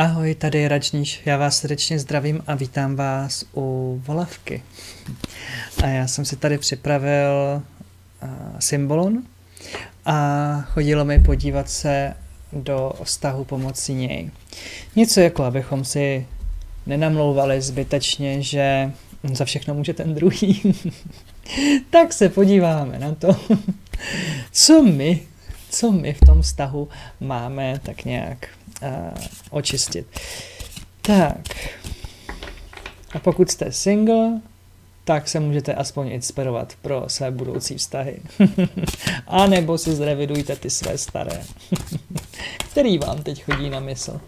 Ahoj, tady je Rajníš, já vás srdečně zdravím a vítám vás u Volavky. A já jsem si tady připravil symbolon a chodilo mi podívat se do vztahu pomocí něj. Něco jako, abychom si nenamlouvali zbytečně, že za všechno může ten druhý. Tak se podíváme na to, co my v tom vztahu máme tak nějak očistit. Tak. A pokud jste single, tak se můžete aspoň inspirovat pro své budoucí vztahy. A nebo si zrevidujte ty své staré. Který vám teď chodí na mysl.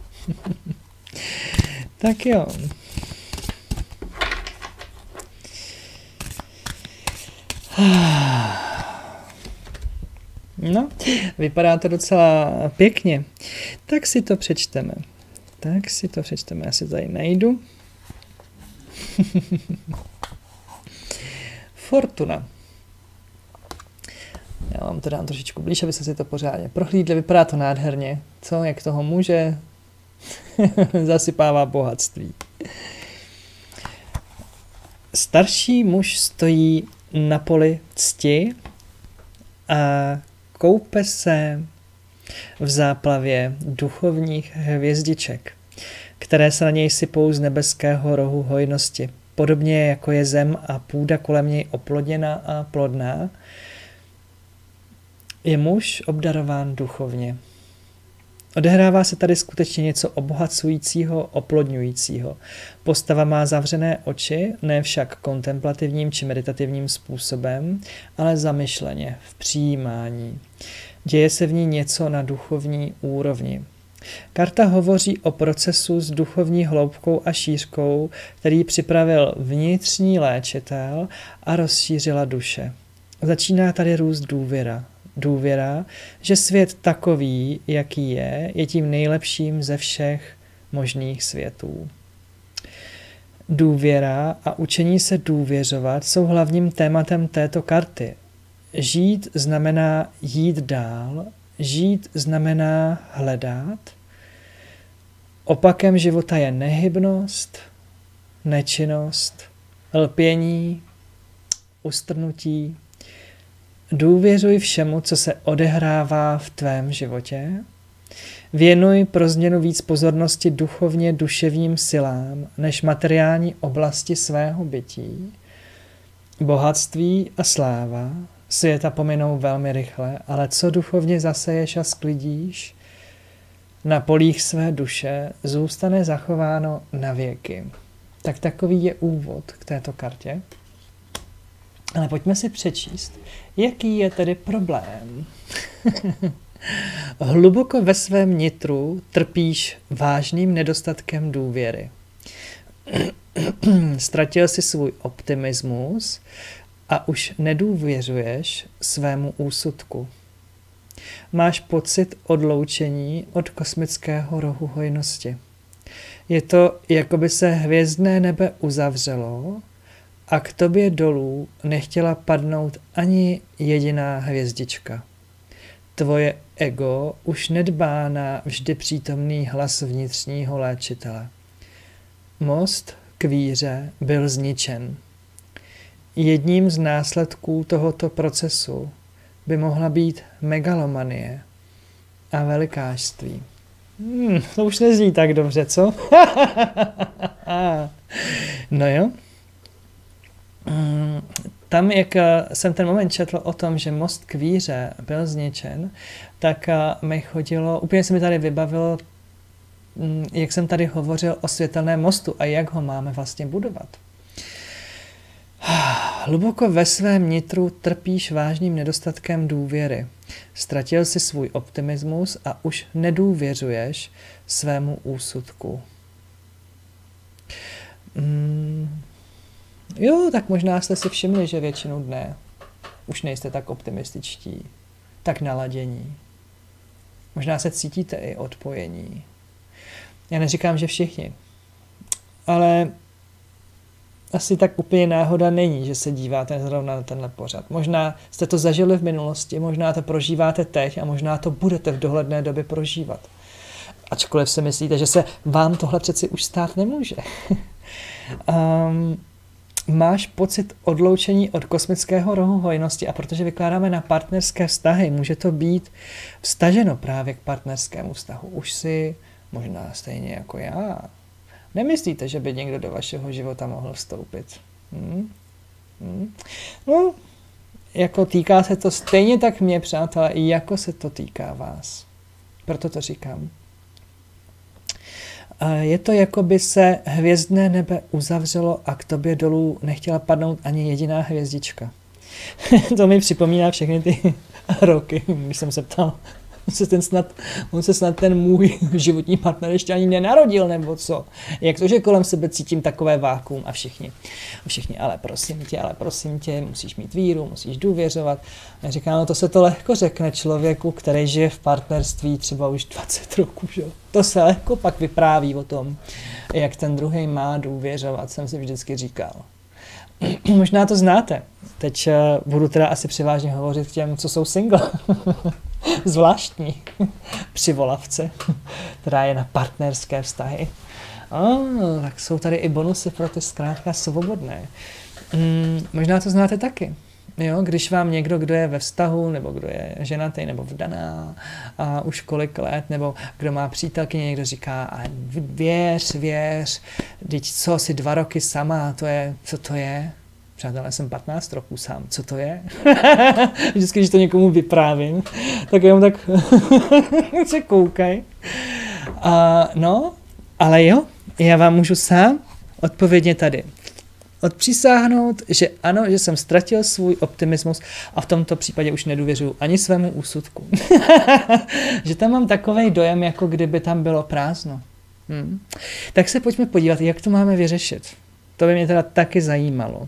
Tak jo. No, vypadá to docela pěkně. Tak si to přečteme. Já si tady najdu. Fortuna. Já vám to dám trošičku blíž, aby se si to pořádně prohlídli. Vypadá to nádherně. Co, jak toho muže zasypává bohatství. Starší muž stojí na poli cti a koupe se v záplavě duchovních hvězdiček, které se na něj sypou z nebeského rohu hojnosti. Podobně jako je zem a půda kolem něj oplodněná a plodná, je muž obdarován duchovně. Odehrává se tady skutečně něco obohacujícího, oplodňujícího. Postava má zavřené oči, ne však kontemplativním či meditativním způsobem, ale zamyšleně, v přijímání. Děje se v ní něco na duchovní úrovni. Karta hovoří o procesu s duchovní hloubkou a šířkou, který připravil vnitřní léčitel a rozšířila duše. Začíná tady růst důvěra. Důvěra, že svět takový, jaký je tím nejlepším ze všech možných světů. Důvěra a učení se důvěřovat jsou hlavním tématem této karty. Žít znamená jít dál, žít znamená hledat. Opakem života je nehybnost, nečinnost, lpění, ustrnutí. Důvěřuj všemu, co se odehrává v tvém životě. Věnuj pro změnu víc pozornosti duchovně duševním silám než materiální oblasti svého bytí. Bohatství a sláva světa pominou velmi rychle, ale co duchovně zaseješ a sklidíš, na polích své duše zůstane zachováno na věky. Tak takový je úvod k této kartě. Ale pojďme si přečíst, jaký je tedy problém. Hluboko ve svém nitru trpíš vážným nedostatkem důvěry. Ztratil si svůj optimismus a už nedůvěřuješ svému úsudku. Máš pocit odloučení od kosmického rohu hojnosti. Je to, jako by se hvězdné nebe uzavřelo a k tobě dolů nechtěla padnout ani jediná hvězdička. Tvoje ego už nedbá na vždy přítomný hlas vnitřního léčitele. Most k víře byl zničen. Jedním z následků tohoto procesu by mohla být megalomanie a velikářství. To už nezní tak dobře, co? No jo. Tam, jak jsem ten moment četl o tom, že most k víře byl zničen, tak mi chodilo, úplně se mi tady vybavilo, jak jsem tady hovořil o světelném mostu a jak ho máme vlastně budovat. Hluboko ve svém nitru trpíš vážným nedostatkem důvěry. Ztratil si svůj optimismus a už nedůvěřuješ svému úsudku. Jo, tak možná jste si všimli, že většinu dne už nejste tak optimističtí, tak naladění. Možná se cítíte i odpojení. Já neříkám, že všichni, ale asi tak úplně náhoda není, že se díváte zrovna na tenhle pořad. Možná jste to zažili v minulosti, možná to prožíváte teď a možná to budete v dohledné době prožívat. Ačkoliv si myslíte, že se vám tohle přeci už stát nemůže. Máš pocit odloučení od kosmického rohu hojnosti a protože vykládáme na partnerské vztahy, může to být vztaženo právě k partnerskému vztahu. Už si možná stejně jako já nemyslíte, že by někdo do vašeho života mohl vstoupit. No, jako týká se to stejně tak mě, přátelé, i jako se to týká vás. Proto to říkám. Je to, jako by se hvězdné nebe uzavřelo a k tobě dolů nechtěla padnout ani jediná hvězdička. To mi připomíná všechny ty roky, když jsem se ptal, on se snad ten můj životní partner ještě ani nenarodil, nebo co? Jak to, že kolem sebe cítím takové vákuum a všichni, ale prosím tě, musíš mít víru, musíš důvěřovat. A říkám, no to se to lehko řekne člověku, který žije v partnerství třeba už 20 roků, že? To se lehko pak vypráví o tom, jak ten druhý má důvěřovat, jsem si vždycky říkal. Možná to znáte. Teď budu teda asi převážně hovořit k těm, co jsou single. Zvláštní při volavce, která je na partnerské vztahy. Tak jsou tady i bonusy pro ty zkrátka svobodné. Možná to znáte taky. Jo, když vám někdo, kdo je ve vztahu, nebo kdo je ženatý, nebo vdaná a už kolik let, nebo kdo má přítelkyně, někdo říká, a věř, teď co, si 2 roky sama, co to je? Přátelé, jsem 15 roků sám, co to je? Vždycky, když to někomu vyprávím, tak jenom tak se koukaj. No, ale jo, já vám můžu sám odpovědně tady odpřísáhnout, že ano, že jsem ztratil svůj optimismus a v tomto případě už nedůvěřuju ani svému úsudku. Že tam mám takovej dojem, jako kdyby tam bylo prázdno. Tak se pojďme podívat, jak to máme vyřešit. To by mě teda taky zajímalo.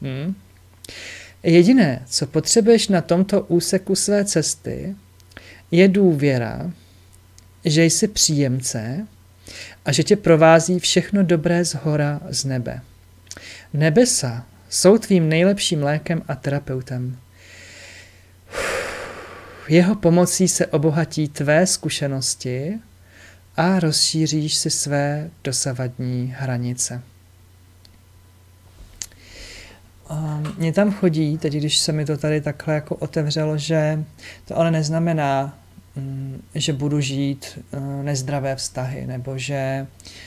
Jediné, co potřebuješ na tomto úseku své cesty, je důvěra, že jsi příjemce a že tě provází všechno dobré zhora z nebe. Nebesa jsou tvým nejlepším lékem a terapeutem. Jeho pomocí se obohatí tvé zkušenosti a rozšíříš si své dosavadní hranice. Mně tam chodí, teď když se mi to tady takhle jako otevřelo, že to ale neznamená, že budu žít nezdravé vztahy, nebo že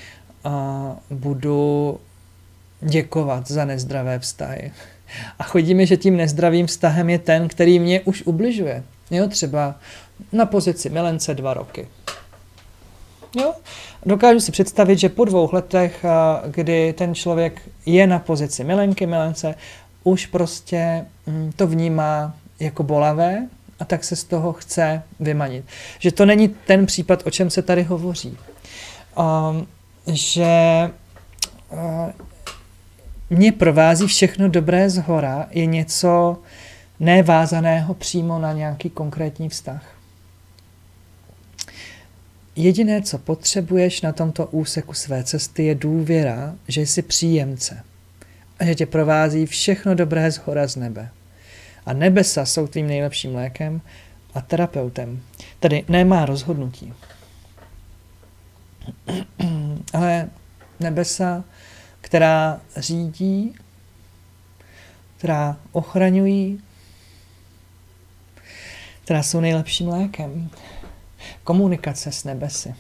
budu děkovat za nezdravé vztahy. A chodí mi, že tím nezdravým vztahem je ten, který mě už ubližuje. Jo, třeba na pozici milence 2 roky. Jo? Dokážu si představit, že po 2 letech, kdy ten člověk je na pozici milence, už prostě to vnímá jako bolavé a tak se z toho chce vymanit. Že to není ten případ, o čem se tady hovoří. Že mě provází všechno dobré zhora je něco nevázaného přímo na nějaký konkrétní vztah. Jediné, co potřebuješ na tomto úseku své cesty, je důvěra, že jsi příjemce a že tě provází všechno dobré zhora z nebe. A nebesa jsou tvým nejlepším lékem a terapeutem. Tedy nemá rozhodnutí. Ale nebesa, která řídí, která ochraňují, která jsou nejlepším lékem. Komunikace s nebesy.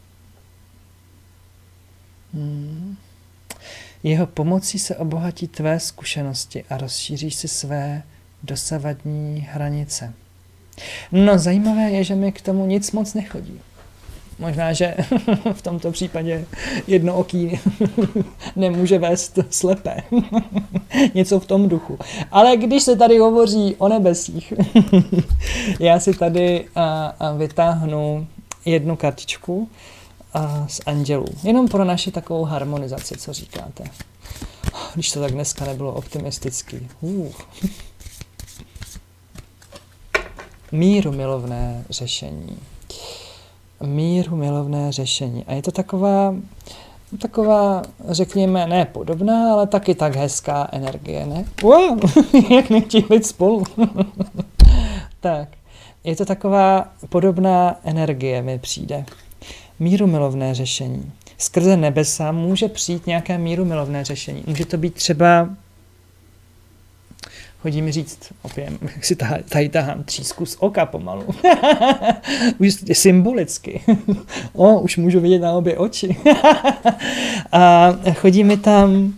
Jeho pomocí se obohatí tvé zkušenosti a rozšíříš si své dosavadní hranice. No, zajímavé je, že mi k tomu nic moc nechodí. Možná, že v tomto případě jednooký nemůže vést slepé. Něco v tom duchu. Ale když se tady hovoří o nebesích, já si tady vytáhnu 1 kartičku z andělů. Jenom pro naši takovou harmonizaci, co říkáte. Když to tak dneska nebylo optimistický. Míru milovné řešení. Míru milovné řešení. A je to taková, řekněme, ne podobná, ale taky tak hezká energie, ne? Wow, jak nechtějí být spolu. Tak, je to taková podobná energie, mi přijde. mírumilovné řešení. Skrze nebesa může přijít nějaké mírumilovné řešení. Může to být třeba, hodí mi říct, opět, jak si tady tahám třísku z oka pomalu. Už symbolicky. Už můžu vidět na obě oči. A chodí mi tam,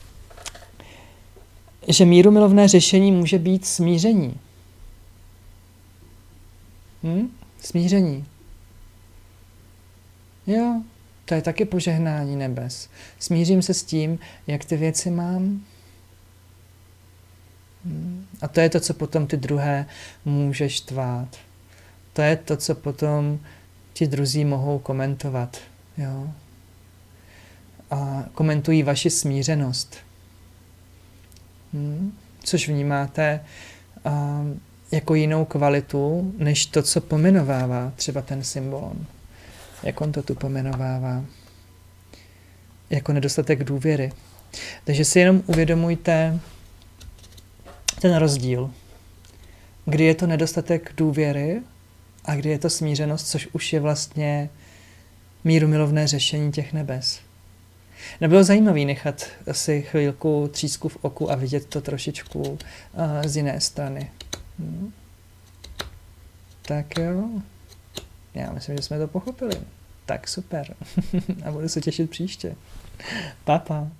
že mírumilovné řešení může být smíření. Smíření. Jo, to je taky požehnání nebes. Smířím se s tím, jak ty věci mám. A to je to, co potom ty druhé můžeš tvát. To je to, co potom ti druzí mohou komentovat. Jo? A komentují vaši smířenost. Což vnímáte jako jinou kvalitu, než to, co pomenovává třeba ten symbolon. Jak on to tu pomenovává. Jako nedostatek důvěry. Takže si jenom uvědomujte ten rozdíl. Kdy je to nedostatek důvěry a kdy je to smířenost, což už je vlastně mírumilovné řešení těch nebes. Nebylo zajímavé nechat si chvilku třísku v oku a vidět to trošičku z jiné strany. Tak jo. Já myslím, že jsme to pochopili. Tak super. A budu se těšit příště. Pa.